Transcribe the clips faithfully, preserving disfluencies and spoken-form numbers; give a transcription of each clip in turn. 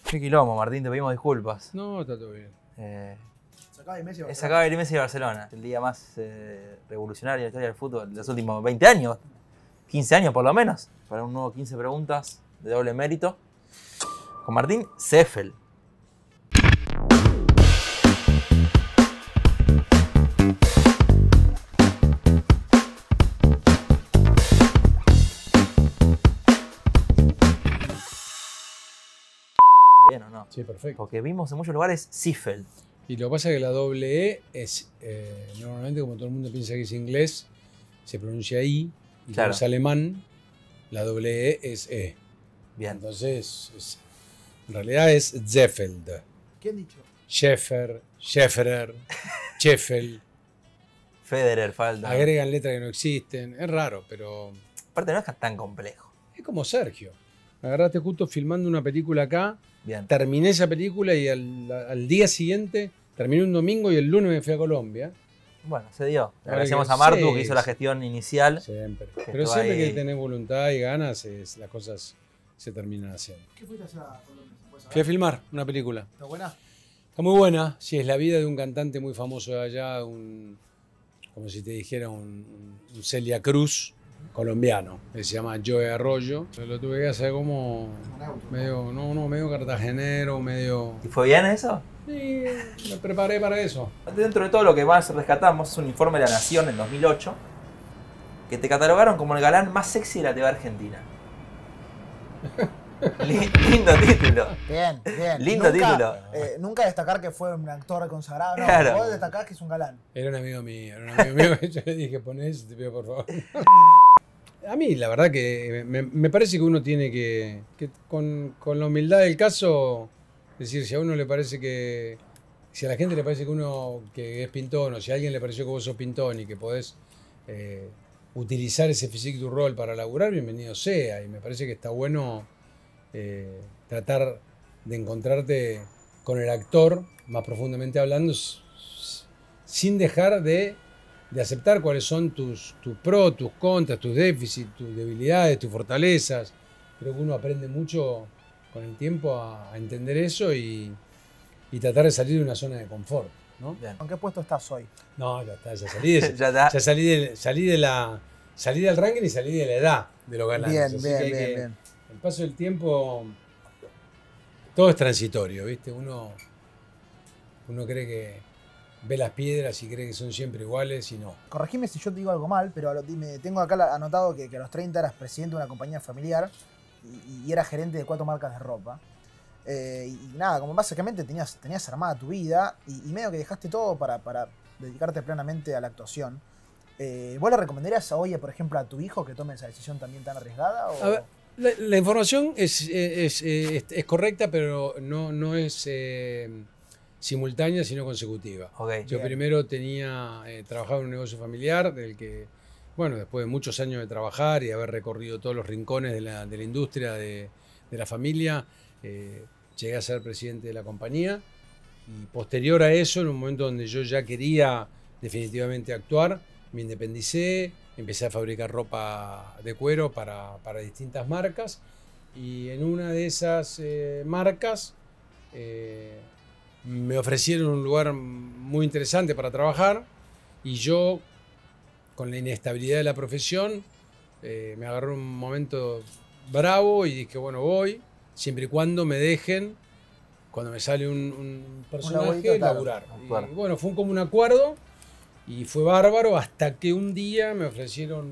Qué quilombo, Martín, te pedimos disculpas. No, está todo bien. Eh, Se acaba de Messi. se acaba de ir Messi de Barcelona. El día más eh, revolucionario de la historia del fútbol de los últimos veinte años. quince años por lo menos. Para un nuevo quince preguntas de doble mérito. Con Martín Seffel. ¿Bien o no? Sí, perfecto. Porque vimos en muchos lugares Seffel. Y lo que pasa es que la doble E es, eh, normalmente como todo el mundo piensa que es inglés, se pronuncia I, y Claro. como es alemán, la doble E es E. Bien. Entonces, es- en realidad es Zeffeld. ¿Quién dicho? Schäfer, Schäferer, Scheffel. Federer falta. Agregan letras que no existen. Es raro, pero Aparte no es tan complejo. es como Sergio. Me agarraste justo filmando una película acá, Bien. terminé esa película y al, al día siguiente, terminé un domingo y el lunes me fui a Colombia. Bueno, se dio. Le Ahora agradecemos que- a Martu sí, que hizo la sí. gestión inicial. Siempre. Que Pero estuvo siempre ahí. que tenés voluntad y ganas, es- las cosas se terminan haciendo. ¿Qué fuiste a hacer a Colombia? ¿Puedes saber? Fui a filmar una película. ¿Está buena? Está muy buena. Sí, es la vida de un cantante muy famoso de allá, un, como si te dijera un, un Celia Cruz colombiano, que se llama Joe Arroyo. Lo tuve que hacer como medio, no, no, medio cartagenero, medio... ¿Y fue bien eso? Sí, me preparé para eso. Dentro de todo lo que más rescatamos es un informe de La Nación en dos mil ocho que te catalogaron como el galán más sexy de la T V argentina. Li- lindo título. Bien, bien. Lindo nunca, título. eh, nunca destacar que fue un actor consagrado. No, Claro. vos destacás que es un galán. Era un amigo mío, era un amigo mío. Yo le dije, pon eso, te pido por favor. A mí, la verdad que me, me parece que uno tiene que, que con, con la humildad del caso, decir, si a uno le parece que, si a la gente le parece que uno que es pintón, o si a alguien le pareció que vos sos pintón y que podés eh, utilizar ese physique du rol para laburar, bienvenido sea. Y me parece que está bueno eh, tratar de encontrarte con el actor, más profundamente hablando, s- s- sin dejar de, de aceptar cuáles son tus, tus pros, tus contras, tus déficits, tus debilidades, tus fortalezas. Creo que uno aprende mucho con el tiempo a, a entender eso y, y tratar de salir de una zona de confort, ¿no? Bien. ¿En qué puesto estás hoy? No, ya está, ya salí de, Ya está. ya salí de, salí de la salí del ranking y salí de la edad de los galanes. Bien, Así bien, que hay bien, que- bien. El paso del tiempo, todo es transitorio, ¿viste? Uno, uno cree que ve las piedras y cree que son siempre iguales y no. Corregime si yo te digo algo mal, pero a lo- dime, tengo acá la- anotado que, que a los treinta eras presidente de una compañía familiar y, y eras gerente de cuatro marcas de ropa. Eh, y, y nada, como básicamente tenías, tenías armada tu vida y, y medio que dejaste todo para, para dedicarte plenamente a la actuación. Eh, ¿Vos le recomendarías hoy, por ejemplo, a tu hijo que tome esa decisión también tan arriesgada? O... A ver, la, la información es, es, es- es correcta, pero no, no es eh, simultánea, sino consecutiva. Ok. Yo Bien. primero tenía, eh, trabajaba en un negocio familiar del que, bueno, después de muchos años de trabajar y haber recorrido todos los rincones de la, de la industria, de, de la familia, eh, llegué a ser presidente de la compañía. Y posterior a eso, en un momento donde yo ya quería definitivamente actuar, me independicé, empecé a fabricar ropa de cuero para, para distintas marcas. Y en una de esas eh, marcas eh, me ofrecieron un lugar muy interesante para trabajar y yo, con la inestabilidad de la profesión, eh, me agarró un momento bravo y dije, bueno, voy, siempre y cuando me dejen, cuando me sale un, un personaje, laburito, claro. laburar. Acuerdo. Y bueno, fue un común acuerdo y fue bárbaro hasta que un día me ofrecieron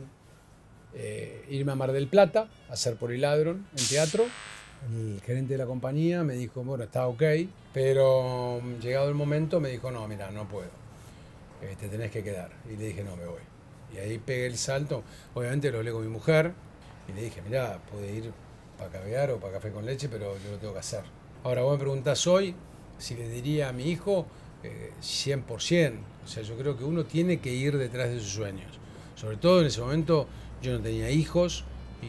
eh, irme a Mar del Plata a hacer Poliladron en teatro. El gerente de la compañía me dijo, bueno, está ok, pero mm, llegado el momento me dijo, no, mira, no puedo, eh, te tenés que quedar. Y le dije, no, me voy. Y ahí pegué el salto, obviamente lo hablé con mi mujer y le dije, mira, puede ir para caviar o para café con leche, pero yo lo tengo que hacer. Ahora vos me preguntás hoy si le diría a mi hijo eh, cien por ciento. O sea, yo creo que uno tiene que ir detrás de sus sueños. Sobre todo en ese momento yo no tenía hijos y,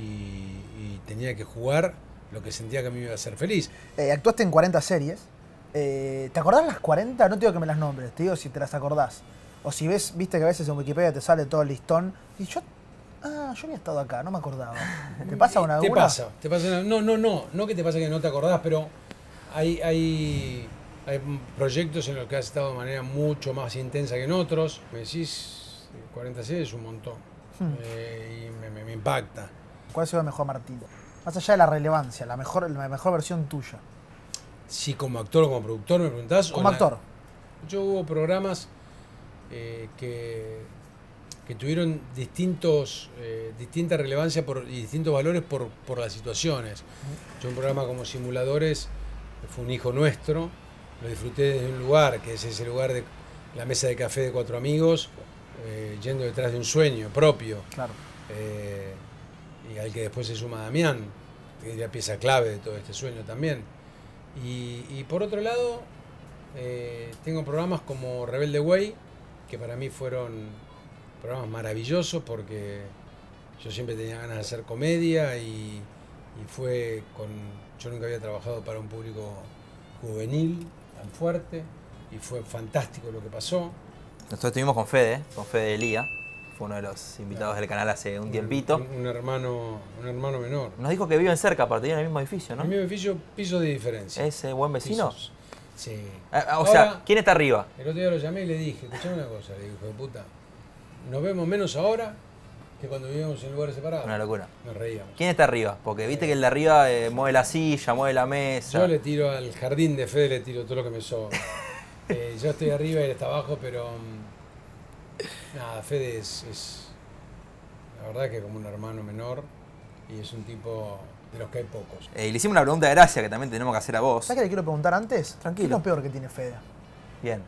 y tenía que jugar lo que sentía que a mí me iba a hacer feliz. Eh, actuaste en cuarenta series. Eh, ¿Te acordás las cuarenta? No te digo que me las nombres, te digo si te las acordás. O si ves, viste que a veces en Wikipedia te sale todo el listón. Y yo, ah, yo había estado acá, no me acordaba. ¿Te pasa una Te alguna? pasa, te pasa una- no, no, no, no que te pasa que no te acordás, pero hay, hay, hay proyectos en los que has estado de manera mucho más intensa que en otros. Me decís, cuarenta series es un montón. Hmm. Eh, y me, me, me impacta. ¿Cuál ha sido el mejor, Martín? Más allá de la relevancia, la mejor, la mejor versión tuya. Si como actor o como productor me preguntás. Como actor. La, yo hubo programas eh, que, que tuvieron distintos, eh, distinta relevancia por, y distintos valores por, por las situaciones. Yo un programa como Simuladores fue un hijo nuestro, lo disfruté desde un lugar, que es ese lugar de la mesa de café de cuatro amigos, eh, yendo detrás de un sueño propio. Claro. Eh, y al que después se suma Damián, que es la pieza clave de todo este sueño también. Y, y por otro lado, eh, tengo programas como Rebelde Way, que para mí fueron programas maravillosos porque yo siempre tenía ganas de hacer comedia y, y fue con... Yo nunca había trabajado para un público juvenil tan fuerte y fue fantástico lo que pasó. Nosotros estuvimos con Fede, ¿eh? Con Fede Elía, fue uno de los invitados del canal hace un tiempito. Un, un, hermano, un hermano menor. Nos dijo que viven cerca, aparte viven en el mismo edificio, ¿no? En el mismo edificio, pisos de diferencia. ¿Es eh, buen vecino? Pisos. Sí. Ah, o sea, ahora, ¿quién está arriba? El otro día lo llamé y le dije, escuchame una cosa, le dije, hijo de puta, nos vemos menos ahora que cuando vivíamos en lugares separados. Una locura. Nos reíamos. ¿Quién está arriba? Porque viste que el de arriba eh, mueve la silla, mueve la mesa. Yo le tiro al jardín de Fede, le tiro todo lo que me sobra. eh, yo estoy arriba y él está abajo, pero... Um, nada, Fede es, es... La verdad que como un hermano menor y es un tipo de los que hay pocos. Eh, le hicimos una pregunta de gracia que también tenemos que hacer a vos. ¿Sabes qué le quiero preguntar antes? Tranquilo. ¿Qué es lo peor que tiene Fede? Bien.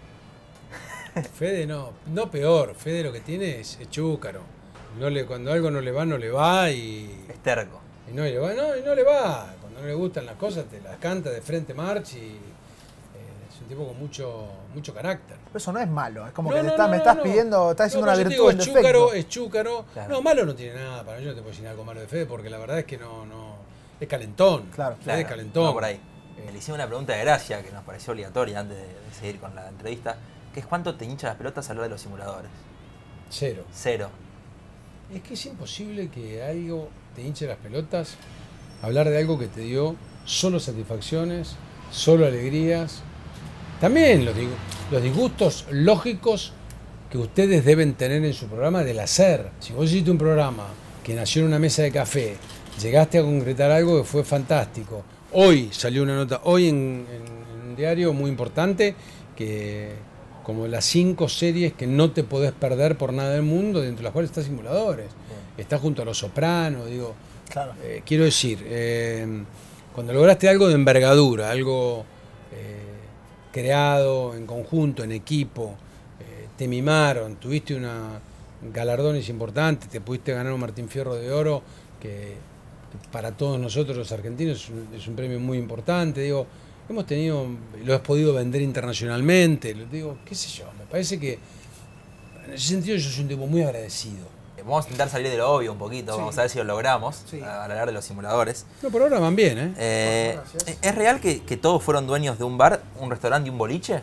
Fede no, no peor, Fede lo que tiene es, es chúcaro. No le, cuando algo no le va, no le va y... Es terco. Y no le va, no, y no le va. Cuando no le gustan las cosas, te las canta de frente march y eh, es un tipo con mucho, mucho carácter. Pero eso no es malo, es como No, que no, te está- no, me no, estás no. pidiendo, estás diciendo No, una pero yo te virtud en digo, es defecto. chúcaro, es chúcaro. Claro. No, malo no tiene nada. Para mí yo no te puedo decir algo malo de Fede porque la verdad es que no, no es calentón. Claro, Fede Claro, es calentón. va por ahí. Eh, le hicimos una pregunta de gracia que nos pareció obligatoria antes de, de seguir con la entrevista, que es ¿cuánto te hincha las pelotas hablar de los simuladores? Cero. Cero. Es que es imposible que algo te hinche las pelotas, hablar de algo que te dio solo satisfacciones, solo alegrías. También los, digu- los disgustos lógicos que ustedes deben tener en su programa del hacer. Si vos hiciste un programa que nació en una mesa de café, llegaste a concretar algo que fue fantástico. Hoy salió una nota, hoy en, en- en un diario muy importante, que como las cinco series que no te podés perder por nada del mundo, dentro de las cuales está Simuladores. Está junto a Los Sopranos, digo. Claro. Eh, quiero decir, eh, cuando lograste algo de envergadura, algo eh, creado en conjunto, en equipo, eh, te mimaron, tuviste una galardones importantes, te pudiste ganar un Martín Fierro de Oro, que, que para todos nosotros los argentinos es un, es un premio muy importante, digo, hemos tenido, lo has podido vender internacionalmente, lo digo, qué sé yo, me parece que en ese sentido yo soy un tipo muy agradecido. Eh, Vamos a intentar salir de lo obvio un poquito, Sí. vamos a ver si lo logramos, Sí. a hablar de los simuladores. No, por ahora van bien, ¿eh? Eh, Bueno, gracias. ¿Es real que, que todos fueron dueños de un bar, un restaurante y un boliche?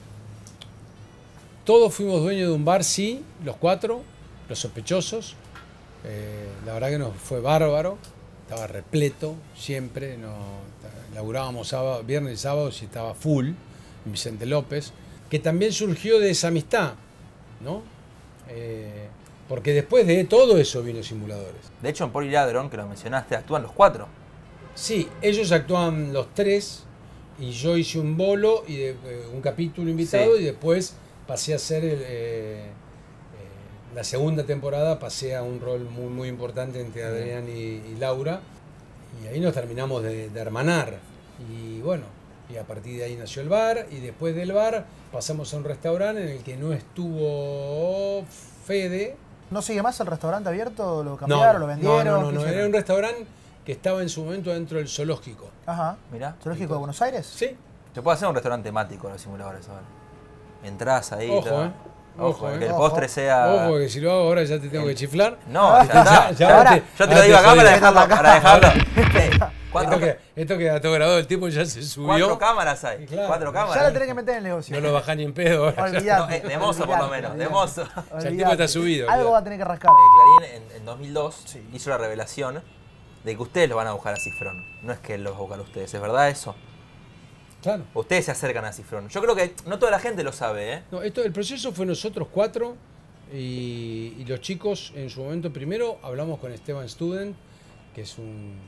Todos fuimos dueños de un bar, sí, los cuatro, los sospechosos. Eh, la verdad que nos fue bárbaro, estaba repleto siempre, no, laburábamos sábado, viernes y sábado y estaba full, en Vicente López, que también surgió de esa amistad, ¿no? Eh, porque después de todo eso vino Simuladores. De hecho, en Poli Ladrón, que lo mencionaste, actúan los cuatro. Sí, ellos actuaban los tres y yo hice un bolo y de- eh, un capítulo invitado Sí. y después pasé a ser el, eh, eh, la segunda temporada, pasé a un rol muy muy importante entre Adrián y, y Laura y ahí nos terminamos de, de hermanar y bueno, y a partir de ahí nació el bar y después del bar pasamos a un restaurante en el que no estuvo Fede. ¿No sigue más el restaurante abierto? ¿Lo No, cambiaron? ¿Lo vendieron? no, no, no, ¿Qué no, hicieron? era un restaurante que estaba en su momento dentro del zoológico. Ajá. Mirá. ¿Zoológico de Buenos Aires? Sí. Se puede hacer un restaurante temático de los simuladores ahora. Entrás ahí. Ojo, todo. eh. Ojo, Ojo, eh, eh. que el Ojo. postre sea. Ojo, que si lo hago ahora ya te tengo que chiflar. No, ya está. Ya, Ya, ahora- yo te ahora lo digo te acá para jodí. dejarlo. Para dejarlo. Eh, Cuatro, Esto, que, esto queda todo grabado, el tipo ya se subió. cuatro cámaras hay. Claro. Cuatro Ya la cámaras. tenés que meter en el negocio. No lo bajá ni en pedo. ahora. Olvidate, No, eh, de mozo por lo olvidate, menos, de olvidate. mozo. Ya el tipo Olvidate. está subido, Algo olvidate. va a tener que rascar. Eh, Clarín en, en dos mil dos Sí. hizo la revelación de que ustedes lo van a buscar a Cifrón. No es que él los va a buscar a ustedes, ¿es verdad eso? Claro. Ustedes se acercan a Cifrón. Yo creo que no toda la gente lo sabe, ¿eh? No, esto, el proceso fue nosotros cuatro y, y los chicos en su momento primero hablamos con Esteban Student, que es un,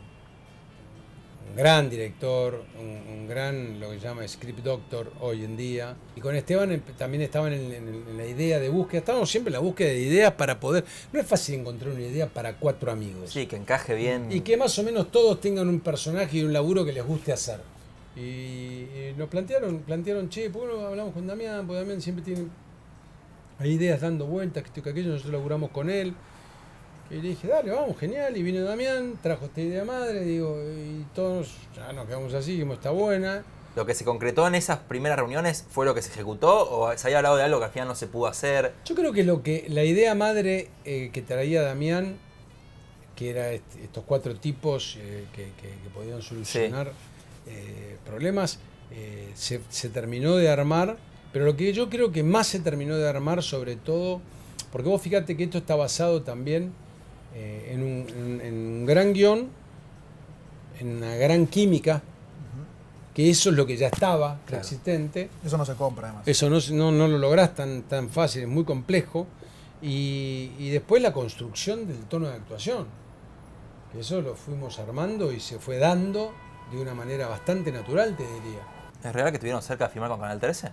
un gran director, un, un gran, lo que se llama script doctor hoy en día. Y con Esteban también estaban en, en, en la idea de búsqueda, estábamos siempre en la búsqueda de ideas para poder... No es fácil encontrar una idea para cuatro amigos. Sí, que encaje bien. Y que más o menos todos tengan un personaje y un laburo que les guste hacer. Y, y nos plantearon, plantearon, che, ¿por qué no hablamos con Damián? Porque Damián siempre tiene hay ideas dando vueltas, que esto que aquello, nosotros laburamos con él. Y le dije, dale, vamos, genial. Y vino Damián, trajo esta idea madre, digo, y todos ya nos quedamos así, dijimos, está buena. ¿Lo que se concretó en esas primeras reuniones fue lo que se ejecutó o se había hablado de algo que al final no se pudo hacer? Yo creo que lo que la idea madre eh, que traía Damián, que era este, estos cuatro tipos eh, que, que, que podían solucionar sí. eh, problemas, eh, se, se terminó de armar, pero lo que yo creo que más se terminó de armar sobre todo, porque vos fíjate que esto está basado también eh, en, un, en, en un gran guión, en una gran química, que eso es lo que ya estaba claro. existente. Eso no se compra además. Eso no, no, no lo lográs tan, tan fácil, es muy complejo. Y, y después la construcción del tono de actuación. Que eso lo fuimos armando y se fue dando de una manera bastante natural, te diría. ¿Es real que estuvieron cerca de filmar con Canal trece?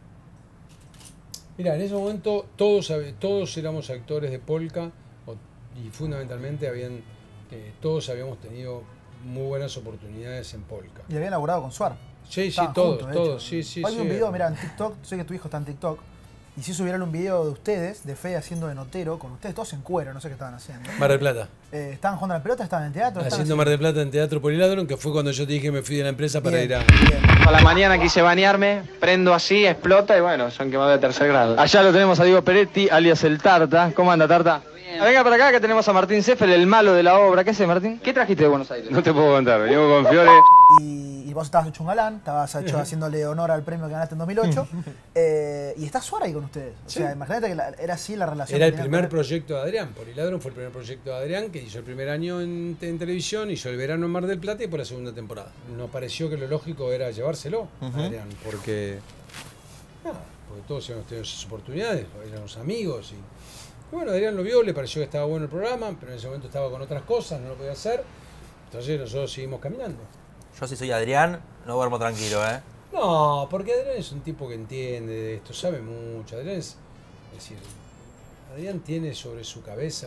Mira, en ese momento todos, todos éramos actores de Polka y fundamentalmente habían, eh, todos habíamos tenido muy buenas oportunidades en Polka. Y habían laburado con Suar. Sí, Estaban sí, todos, juntos, todos, sí, sí. Hay sí, un video, mira, en TikTok, sé que tu hijo está en TikTok, y si subieron un video de ustedes, de Fede haciendo de notero, con ustedes todos en cuero, no sé qué estaban haciendo. Mar del Plata. Eh, ¿Estaban jugando a la pelota? ¿Estaban en el teatro? Haciendo, haciendo Mar del Plata en Teatro Poliladron, que fue cuando yo te dije que me fui de la empresa para bien, ir a... Bien. A la mañana quise bañarme, prendo así, explota y bueno, son quemados de tercer grado. Allá lo tenemos a Diego Peretti, alias el Tarta. ¿Cómo anda, Tarta? Venga para acá que tenemos a Martín Seffel, el malo de la obra. ¿Qué haces, Martín? ¿Qué trajiste de Buenos Aires? No te puedo contar, venimos con Fiore. Y, y vos estabas hecho un galán, estabas hecho haciéndole honor al premio que ganaste en dos mil ocho. eh, y está Suar ahí con ustedes. O sí. sea, imagínate que la, era así la relación. Era el primer proyecto de Adrián. Poliladron fue el primer proyecto de Adrián, que hizo el primer año en, en televisión, hizo el verano en Mar del Plata y por la segunda temporada. Nos pareció que lo lógico era llevárselo uh-huh. a Adrián, porque, nada, porque todos habíamos tenido esas oportunidades, éramos amigos y... Bueno, Adrián lo vio, le pareció que estaba bueno el programa, pero en ese momento estaba con otras cosas, no lo podía hacer. Entonces nosotros seguimos caminando. Yo si soy Adrián, no duermo tranquilo, ¿eh? No, porque Adrián es un tipo que entiende de esto, sabe mucho. Adrián es, es decir, Adrián tiene sobre su cabeza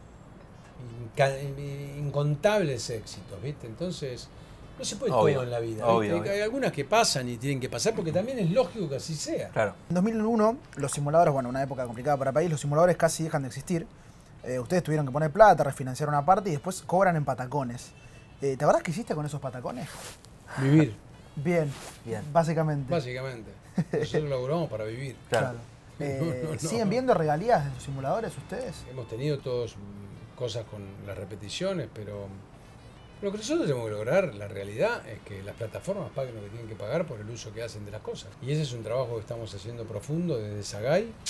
incontables éxitos, ¿viste? Entonces, no se puede obvio, todo en la vida. Obvio, obvio. Hay algunas que pasan y tienen que pasar porque también es lógico que así sea. Claro. En dos mil uno, los simuladores, bueno, una época complicada para el país, los simuladores casi dejan de existir. Eh, ustedes tuvieron que poner plata, refinanciar una parte y después cobran en patacones. Eh, ¿Te acordás qué hiciste con esos patacones? Vivir. Bien, Bien. Básicamente. Básicamente. Nosotros laburamos para vivir. Claro. claro. Eh, no, no, ¿Siguen no. viendo regalías de los simuladores ustedes? Hemos tenido todos cosas con las repeticiones, pero lo que nosotros tenemos que lograr, la realidad, es que las plataformas paguen lo que tienen que pagar por el uso que hacen de las cosas. Y ese es un trabajo que estamos haciendo profundo desde Sagay, eh,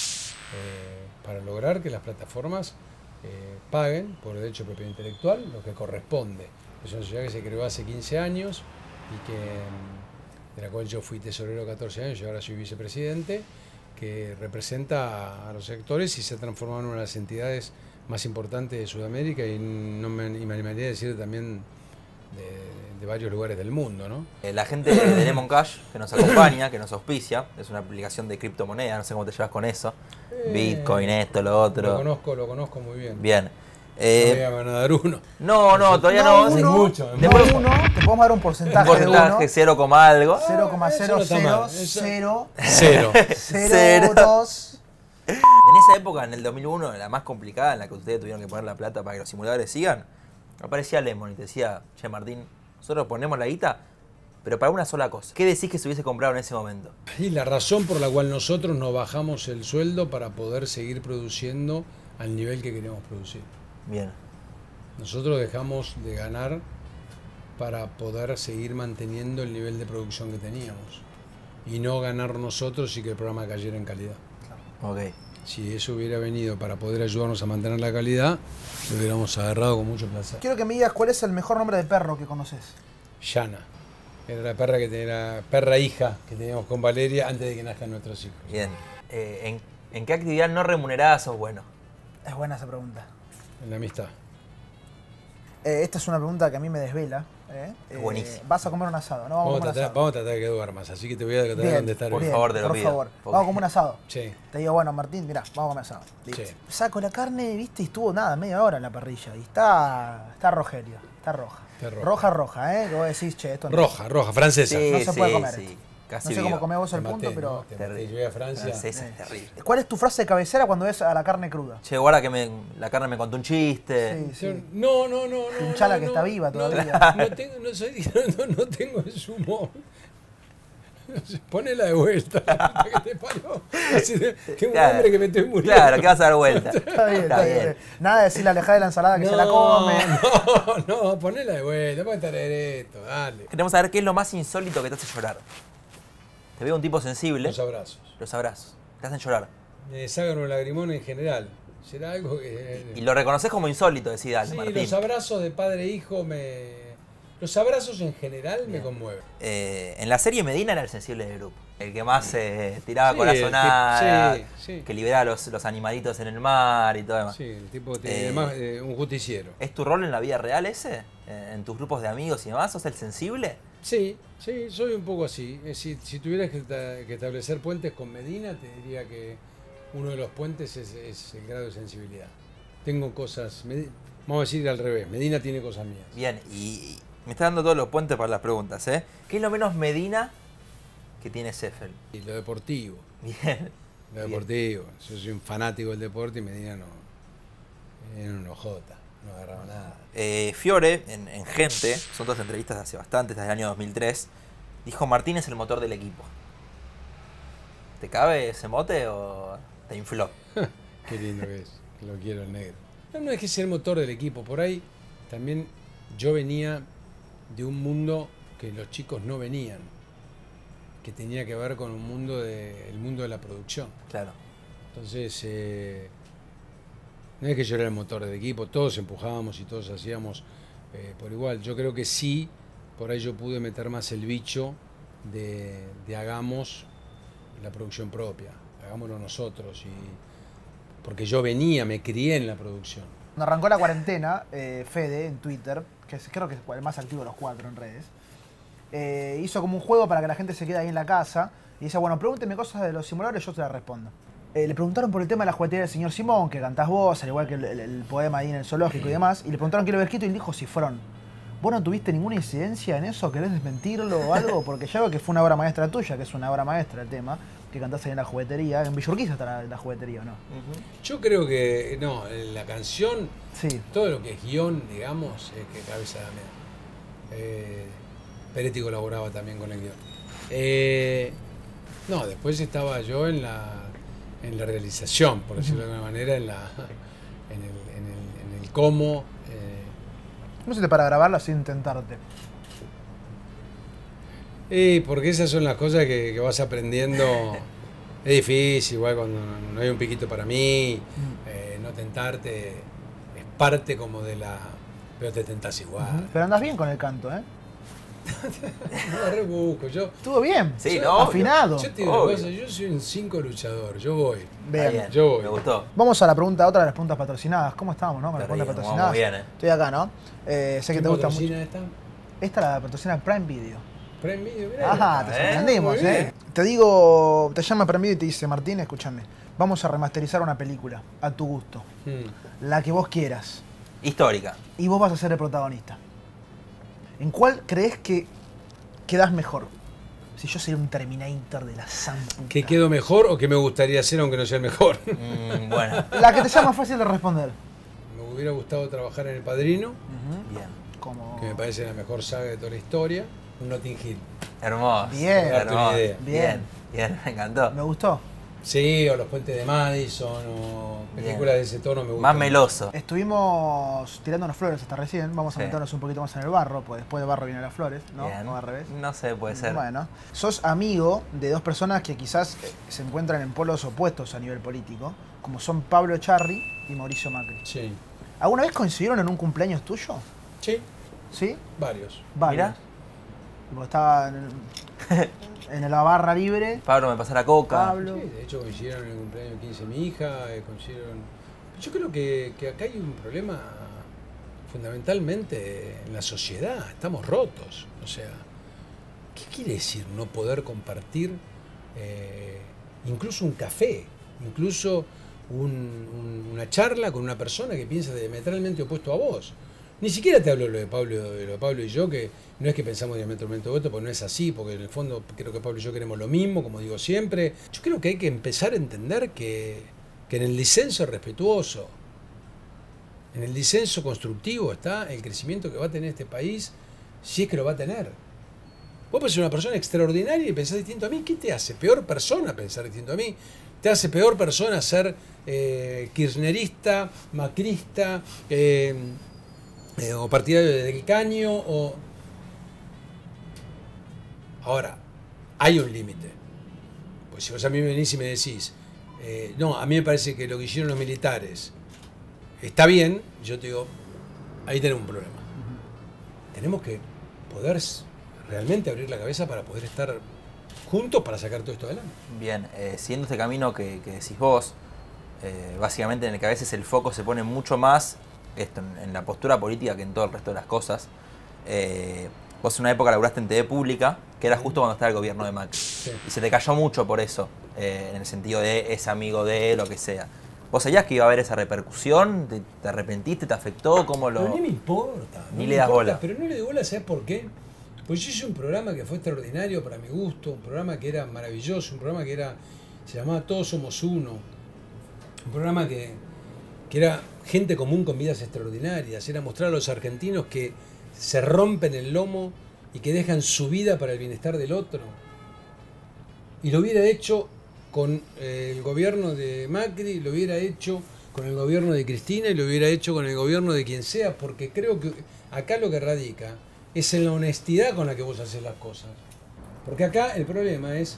para lograr que las plataformas eh, paguen por el derecho de propiedad intelectual lo que corresponde. Es una sociedad que se creó hace quince años y que, de la cual yo fui tesorero catorce años y ahora soy vicepresidente, que representa a los sectores y se ha transformado en una de las entidades más importantes de Sudamérica y, no me, y me animaría a decir también de, de varios lugares del mundo, ¿no? La gente de Lemon Cash que nos acompaña, que nos auspicia, es una aplicación de criptomoneda, no sé cómo te llevas con eso. Eh, Bitcoin, esto, lo otro. Lo conozco, lo conozco muy bien. Bien. Eh, no me van a dar uno. No, no, todavía no. no. Uno, es mucho. Es después uno, te podemos dar un porcentaje. Un porcentaje, cero coma algo. cero coma cero cero cero. Cero. Cero. Dos. En esa época, en el dos mil uno, la más complicada, en la que ustedes tuvieron que poner la plata para que los simuladores sigan, aparecía Lemon y te decía, che Martín, nosotros ponemos la guita, pero para una sola cosa. ¿Qué decís que se hubiese comprado en ese momento? Y la razón por la cual nosotros nos bajamos el sueldo para poder seguir produciendo al nivel que queremos producir. Bien. Nosotros dejamos de ganar para poder seguir manteniendo el nivel de producción que teníamos y no ganar nosotros y que el programa cayera en calidad. Ok. Si eso hubiera venido para poder ayudarnos a mantener la calidad, lo hubiéramos agarrado con mucho placer. Quiero que me digas cuál es el mejor nombre de perro que conoces. Yana. Era la perra que tenía, la perra hija que teníamos con Valeria antes de que nazcan nuestros hijos. Bien. Eh, ¿en, ¿En qué actividad no remunerada sos bueno? Es buena esa pregunta. En la amistad. Eh, esta es una pregunta que a mí me desvela. ¿eh? Eh, Buenísimo. Vas a comer un asado, ¿no? Vamos, Vamos a a, comer un tratar, asado. vamos a tratar de que duermas, así que te voy a tratar de Bien, contestar por bien. bien, favor, te lo por pido. favor. Porque- Vamos a comer un asado. Sí. Te digo, bueno, Martín, mirá, vamos a comer asado. Listo. Sí. Saco la carne, viste, y estuvo nada, media hora en la parrilla. Y está, está Rogelio, está roja. Está roja. Roja, roja, ¿eh? Que vos decís, che, esto no. Roja, roja, francesa. no se puede comer Sí, esto. casi No sé cómo viva. comés vos Te el maté, punto, ¿no? pero. Te maté. Terrible. Llegué a Francia. Francesa es terrible. ¿Cuál es tu frase cabecera cuando ves a la carne cruda? Che, guarda que me, la carne me contó un chiste. Sí, sí. No, no, no, no. Pinchala no, que no, está viva no, todavía. No, tengo, no, soy, no, no tengo ese humor. Ponela de vuelta, la puta que te parió. Así de, tengo Claro. un hambre que me estoy muriendo. Claro, que vas a dar vuelta. Está bien, está bien. Nada de decirle alejada de la ensalada que no, se la come. No, no, ponela de vuelta, puede estar esto, dale. Queremos saber qué es lo más insólito que te hace llorar. Te veo un tipo sensible. Los abrazos. Los abrazos. Te hacen llorar. Me sacan un lagrimón en general. Será algo que. Y lo reconoces como insólito, decís, dale, Sí, Martín. los abrazos de padre e hijo me. Los abrazos en general me conmueven. Eh, en la serie Medina era el sensible del grupo. El que más eh, tiraba Sí, corazonada, el tip- sí, sí. que liberaba los, los animalitos en el mar y todo demás. Sí, el tipo tiene Eh, además, eh, un justiciero. ¿Es tu rol en la vida real ese? Eh, ¿En tus grupos de amigos y demás? ¿Sos el sensible? Sí, sí, soy un poco así. Eh, Si, si tuvieras que, esta- que establecer puentes con Medina, te diría que uno de los puentes es, es el grado de sensibilidad. Tengo cosas, Medi- vamos a decir al revés, Medina tiene cosas mías. Bien, y, y me está dando todos los puentes para las preguntas, ¿eh? ¿Qué es lo menos Medina que tiene Seffel? Y lo deportivo, Bien. lo Bien. deportivo. Yo soy un fanático del deporte y Medina no. Era un ojota, no agarraba nada. Eh, Fiore, en, en Gente, son dos entrevistas de hace bastante, desde el año dos mil tres, dijo Martín es el motor del equipo. ¿Te cabe ese mote o te infló? Qué lindo que es, que lo quiero el negro. No, no es que sea el motor del equipo, por ahí también yo venía de un mundo que los chicos no venían, que tenía que ver con un mundo de, el mundo de la producción. Claro. Entonces, eh, no es que yo era el motor del equipo, todos empujábamos y todos hacíamos eh, por igual. Yo creo que sí, por ahí yo pude meter más el bicho de, de hagamos la producción propia, hagámoslo nosotros. Y, porque yo venía, me crié en la producción. Cuando arrancó la cuarentena, eh, Fede en Twitter, que es, creo que es el más activo de los cuatro en redes, eh, hizo como un juego para que la gente se quede ahí en la casa y dice, bueno, pregúntenme cosas de los simuladores, yo se las respondo. Eh, le preguntaron por el tema de la juguetería del señor Simón, que cantás vos, al igual que el, el- el poema ahí en el zoológico y demás, y le preguntaron qué lo había escrito y él dijo Cifrón. ¿Vos no tuviste ninguna incidencia en eso? ¿Querés desmentirlo o algo? Porque ya veo que fue una obra maestra tuya, que es una obra maestra el tema, que cantás ahí en la juguetería. En Villurquiza está la, la juguetería, ¿o no? Yo creo que, no, la canción, Sí. todo lo que es guión, digamos, es que cabeza Damián. Eh, Peretti colaboraba también con el guión. Eh, no, después estaba yo en la, en la realización, por decirlo de alguna manera, en, la, en, el, en, el, en el cómo. eh, No se te para grabarlo sin intentarte. Y porque esas son las cosas que, que vas aprendiendo. Es difícil, igual cuando no, no hay un piquito para mí, eh, no tentarte, es parte como de la... Pero te tentás igual. Pero andás bien con el canto, ¿eh? No, rebusco, yo... Estuvo bien. Sí, yo- ¿no? Afinado. Yo te digo una Obvio. cosa, yo soy un cinco luchador, yo voy. Bien. Está Yo voy. Me gustó. Vamos a la pregunta, otra de las preguntas patrocinadas. ¿Cómo estábamos, no? Con las Terrible, preguntas vamos patrocinadas. muy bien, ¿eh? Estoy acá, ¿no? Eh, sé que ¿Quién te gusta mucho. patrocina esta? Esta la patrocina Prime Video. Prime Video, mirá. Ajá, te ¿eh? sorprendimos, Muy bien. ¿eh? Te digo, te llama Prime Video y te dice, Martín, escúchame, vamos a remasterizar una película a tu gusto, Mm. la que vos quieras, Histórica. y vos vas a ser el protagonista. ¿En cuál crees que quedás mejor? Si yo sería un Terminator de la Samputa. ¿Que quedo mejor o que me gustaría ser aunque no sea el mejor? Mm, bueno, La que te sea más fácil de responder. Me hubiera gustado trabajar en El Padrino, bien. Como... que me parece la mejor saga de toda la historia, un Notting Hill. Hermoso. Bien. Para darte una Hermoso. idea. Bien, bien, me encantó. Me gustó. Sí, o Los Puentes de Madison, o películas de ese tono me gustan. Más meloso. Estuvimos tirándonos flores hasta recién, vamos a Sí. meternos un poquito más en el barro, pues después del barro vienen las flores, ¿no? Bien. O al revés. No sé, puede ser. Bueno, sos amigo de dos personas que quizás eh, se encuentran en polos opuestos a nivel político, como son Pablo Echarri y Mauricio Macri. Sí, ¿Alguna vez coincidieron en un cumpleaños tuyo? sí, ¿Sí? varios. Varios. Mirá. Tipo, estaba en, en la barra libre. Pablo, me pasa la coca. Pablo. Sí, de hecho coincidieron en el cumpleaños quince de mi hija, eh, coincidieron... Yo creo que, que acá hay un problema fundamentalmente en la sociedad, estamos rotos. O sea, ¿qué quiere decir no poder compartir eh, incluso un café, incluso un, un, una charla con una persona que piensa diametralmente opuesto a vos? Ni siquiera te hablo de lo de Pablo, de lo de Pablo y yo, que no es que pensamos diametralmente opuesto, porque no es así, porque en el fondo creo que Pablo y yo queremos lo mismo, como digo siempre. Yo creo que hay que empezar a entender que, que en el disenso respetuoso, en el disenso constructivo está el crecimiento que va a tener este país, si es que lo va a tener. Vos podés ser una persona extraordinaria y pensar distinto a mí. ¿Qué te hace peor persona pensar distinto a mí? ¿Te hace peor persona ser eh, kirchnerista, macrista, eh, eh, o partidario del Caño? O... Ahora, hay un límite. Pues si vos a mí me venís y me decís, eh, no, a mí me parece que lo que hicieron los militares está bien, yo te digo, ahí tenemos un problema. Uh-huh. Tenemos que poder realmente abrir la cabeza para poder estar juntos para sacar todo esto adelante. Bien, eh, siguiendo este camino que, que decís vos, eh, básicamente en el que a veces el foco se pone mucho más esto, en, en la postura política que en todo el resto de las cosas. Eh, vos en una época laburaste en T V Pública, que era justo cuando estaba el gobierno de Macri. Sí. Y se te cayó mucho por eso, eh, en el sentido de es amigo de lo que sea. ¿Vos sabías que iba a haber esa repercusión? ¿Te, te arrepentiste? ¿Te afectó? ¿Cómo lo...? Pero ni me importa. Ni no le das importa, bola. Pero no le doy bola, ¿sabes por qué? Pues yo hice un programa que fue extraordinario para mi gusto, un programa que era maravilloso, un programa que era se llamaba Todos Somos Uno, un programa que, que era gente común con vidas extraordinarias, era mostrar a los argentinos que se rompen el lomo y que dejan su vida para el bienestar del otro. Y lo hubiera hecho con el gobierno de Macri, lo hubiera hecho con el gobierno de Cristina y lo hubiera hecho con el gobierno de quien sea, porque creo que acá lo que radica es en la honestidad con la que vos haces las cosas. Porque acá el problema es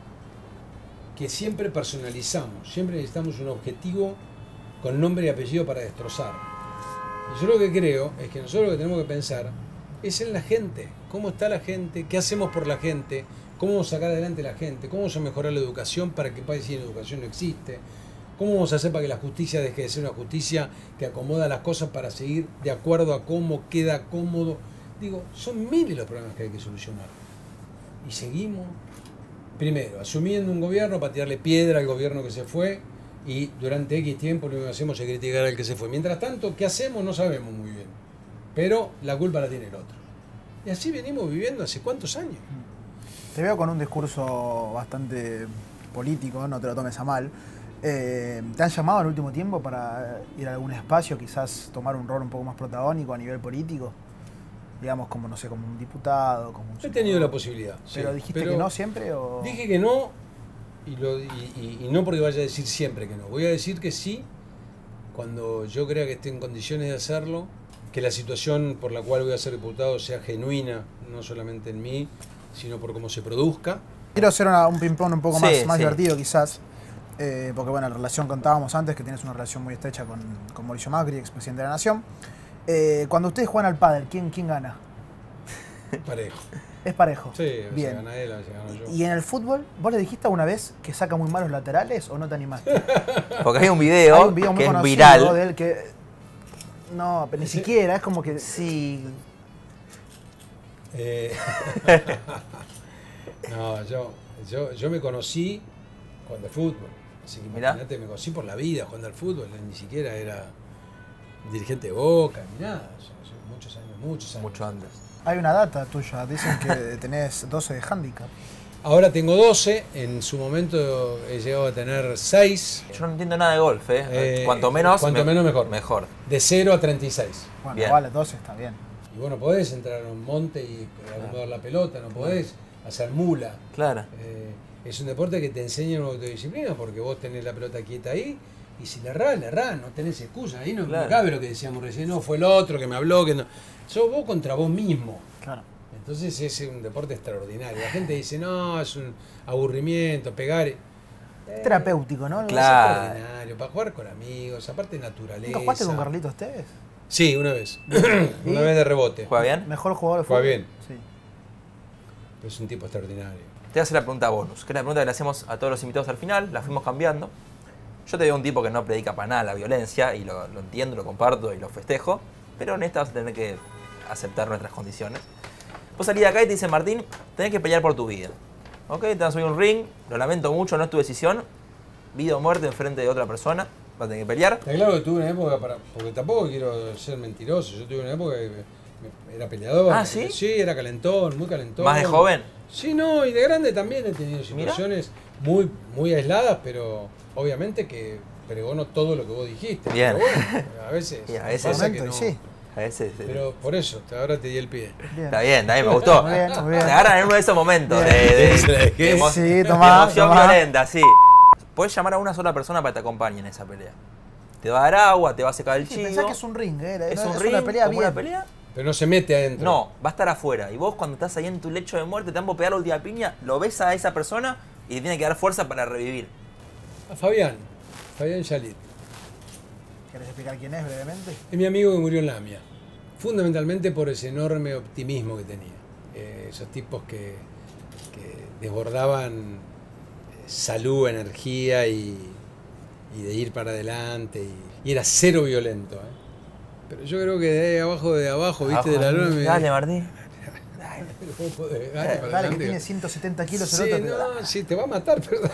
que siempre personalizamos, siempre necesitamos un objetivo con nombre y apellido para destrozar. Y yo lo que creo es que nosotros lo que tenemos que pensar es en la gente, cómo está la gente, qué hacemos por la gente, cómo vamos a sacar adelante a la gente, cómo vamos a mejorar la educación para que el país sin educación no existe, cómo vamos a hacer para que la justicia deje de ser una justicia que acomoda las cosas para seguir de acuerdo a cómo queda cómodo. Digo, son miles los problemas que hay que solucionar. Y seguimos, primero, asumiendo un gobierno para tirarle piedra al gobierno que se fue y durante X tiempo lo que hacemos es criticar al que se fue. Mientras tanto, ¿qué hacemos? No sabemos muy bien. Pero la culpa la tiene el otro. Y así venimos viviendo hace cuántos años. Te veo con un discurso bastante político, no te lo tomes a mal. Eh, ¿Te han llamado en el último tiempo para ir a algún espacio, quizás tomar un rol un poco más protagónico a nivel político? Digamos, como, no sé, como un diputado, como un... He tenido la posibilidad. ¿Pero sí, dijiste pero que no siempre o...? Dije que no, y, lo, y, y, y no porque vaya a decir siempre que no. Voy a decir que sí, cuando yo crea que esté en condiciones de hacerlo, que la situación por la cual voy a ser diputado sea genuina, no solamente en mí, sino por cómo se produzca. Quiero hacer una, un ping-pong un poco sí, más, más sí. divertido quizás, eh, porque bueno, la relación contábamos antes, que tienes una relación muy estrecha con, con Mauricio Macri, expresidente de la Nación. Eh, cuando ustedes juegan al pádel, ¿quién, quién gana? Parejo. Es parejo. Sí, a veces bien. gana él, a veces gano yo. ¿Y en el fútbol, vos le dijiste alguna vez que saca muy malos laterales o no te animaste? Porque hay un video, Hay un video muy que es conocido viral. de él que... No, pero ni ¿Sí? siquiera, es como que... Sí. Eh, no, yo, yo, yo me conocí jugando al fútbol. Así que Mirá. imagínate, me conocí por la vida jugando al fútbol. Ni siquiera era dirigente de Boca, ni nada. Yo- yo muchos años, muchos años. Mucho antes. Hay una data tuya, dicen que tenés doce de handicap. Ahora tengo doce, en su momento he llegado a tener seis, Yo no entiendo nada de golf, ¿eh? Eh, cuanto menos, cuanto menos mejor. Mejor. de cero a treinta y seis. Bueno, Bien. vale, doce está bien. Y bueno, podés entrar a un monte y acomodar la pelota, no podés hacer mula. Claro. Eh, es un deporte que te enseña una autodisciplina porque vos tenés la pelota quieta ahí y si le errás, le errás, no tenés excusa. Ahí no, Claro. no cabe lo que decíamos recién, no, fue el otro que me habló, que no. Sos vos contra vos mismo. Claro. Entonces es un deporte extraordinario. La gente dice, no, es un aburrimiento, pegar. Eh, Terapéutico, ¿no? es Claro. extraordinario, para jugar con amigos, aparte naturaleza. ¿Nunca jugaste con Carlitos Tevez? Sí, una vez. ¿Y? Una vez de rebote. ¿Juega bien? Mejor jugador de Juega fútbol. bien. Sí. es un tipo extraordinario. Te voy a hacer la pregunta bonus, que es la pregunta que le hacemos a todos los invitados al final, la fuimos cambiando. Yo te veo un tipo que no predica para nada la violencia, y lo, lo entiendo, lo comparto y lo festejo, pero en esta vas a tener que aceptar nuestras condiciones. Vos salís de acá y te dicen, Martín, tenés que pelear por tu vida. ¿Ok? Te vas a subir a un ring, lo lamento mucho, no es tu decisión, vida o muerte enfrente de otra persona, vas a tener que pelear. Está claro que tuve una época, para, porque tampoco quiero ser mentiroso, yo tuve una época que me- me- era peleador. ¿Ah, sí? Sí, era calentón, muy calentón. ¿Más de joven? Sí, no, y de grande también he tenido situaciones muy, muy aisladas, pero obviamente que pregono todo lo que vos dijiste. Bien. Pero bueno, a veces, Y a veces- pasa que Momento, no. y sí. A veces... eh, Pero por eso, te- ahora te di el pie. Bien. Está bien, está bien, me gustó. Muy bien, muy bien. Te agarran en uno de esos momentos de, Bien. de- Se la dejé. de emo- Sí, de tomá, emoción tomá. violenta, sí. Puedes llamar a una sola persona para que te acompañe en esa pelea. Te va a dar agua, te va a secar el Sí, chivo. pensá que es un ring, ¿eh? Es No, un es ring, una pelea como bien. una pelea. Pero no se mete adentro. No, va a estar afuera. Y vos cuando estás ahí en tu lecho de muerte, te han pegar la última piña, lo ves a esa persona y te tiene que dar fuerza para revivir. A Fabián, Fabián Chalit. ¿Querés explicar quién es brevemente? Es mi amigo que murió en Lamia. Fundamentalmente por ese enorme optimismo que tenía. Eh, esos tipos que, que desbordaban eh, salud, energía y, y de ir para adelante. Y, y era cero violento. ¿eh? Pero yo creo que de ahí abajo, de abajo, viste, de la luna. me- Dale, Martín. ¿Cómo podés? Dale, Dale, para que adelante. tiene ciento setenta kilos el Sí, otro. pero- no, sí, te va a matar, perdón.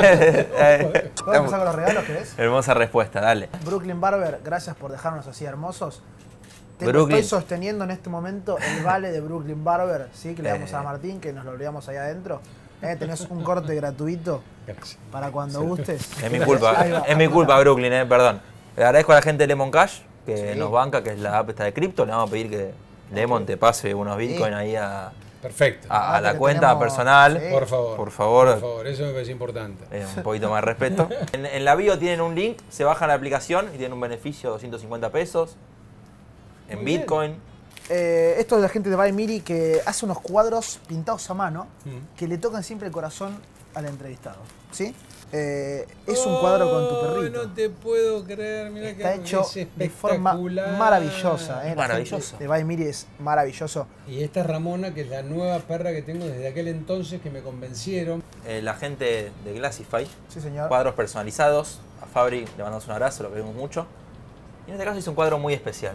¿Puedo empezar con los regalos, querés? Hermosa respuesta, dale. Brooklyn Barber, gracias por dejarnos así hermosos. Tengo- Brooklyn. Estoy sosteniendo en este momento el vale de Brooklyn Barber, ¿sí? Que le damos Eh. a Martín, que nos lo olvidamos ahí adentro. Eh, tenés un corte gratuito Gracias. para cuando gustes. Es mi culpa, Ahí va. es mi culpa, Brooklyn, eh, perdón. Le agradezco a la gente de Lemon Cash, que Sí. nos banca, que es la app esta de cripto. Le vamos a pedir que Lemon te pase unos bitcoins ahí a, Perfecto. a- a Ah, la que cuenta tenemos- personal. sí. Por favor. Por favor. Por favor, eso me parece importante. Eh, un poquito más de respeto. En, en la bio tienen un link, se bajan la aplicación y tienen un beneficio de doscientos cincuenta pesos en Muy bien. Bitcoin. Eh, esto es la gente de By Miri que hace unos cuadros pintados a mano Mm. que le tocan siempre el corazón al entrevistado. ¿Sí? Eh, es un cuadro con tu Oh, perrito. No te puedo creer, mira Está que hecho es de forma espectacular. maravillosa. ¿eh? La Maravilloso. gente de By Miri es maravilloso. Y esta es Ramona, que es la nueva perra que tengo desde aquel entonces que me convencieron. Eh, la gente de Glassify, Sí, señor. cuadros personalizados. A Fabri le mandamos un abrazo, lo queremos mucho. Y en este caso es un cuadro muy especial.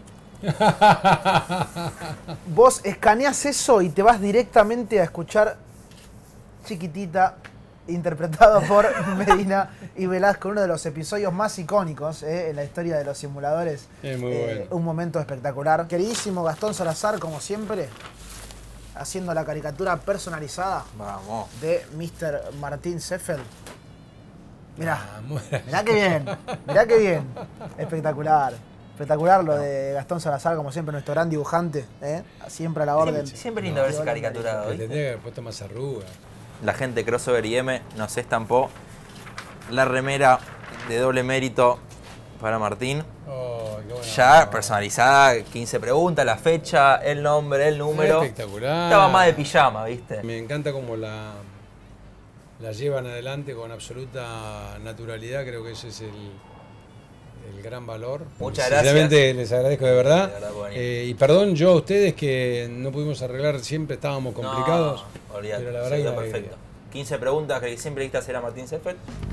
Vos escaneás eso y te vas directamente a escuchar Chiquitita, interpretado por Medina y Velasco, uno de los episodios más icónicos eh, en la historia de los simuladores. Es muy Eh, bueno. Un momento espectacular. Queridísimo Gastón Salazar, como siempre, haciendo la caricatura personalizada Vamos. de mister Martín Seffel. Mirá, Vamos. mirá qué bien, mirá qué bien. Espectacular. Espectacular lo de Gastón Salazar, como siempre, nuestro gran dibujante, ¿eh? Siempre a la orden. Siempre, siempre lindo ver ese caricaturado. Le ¿viste? tendría que haber puesto más arrugas. La gente de Crossover I M nos estampó la remera de doble mérito para Martín. Oh, qué buena Ya onda. personalizada, quince preguntas, la fecha, el nombre, el número. Espectacular. Estaba más de pijama, ¿viste? Me encanta cómo la, la llevan adelante con absoluta naturalidad. Creo que ese es el, el gran valor. Muchas Sinceramente les agradezco de verdad. De verdad, bueno. Eh, y perdón yo a ustedes que no pudimos arreglar, siempre estábamos complicados. No, olvídate, pero la verdad salió que una perfecto. alegría. quince preguntas que siempre dijiste hacer a Martín Seffel.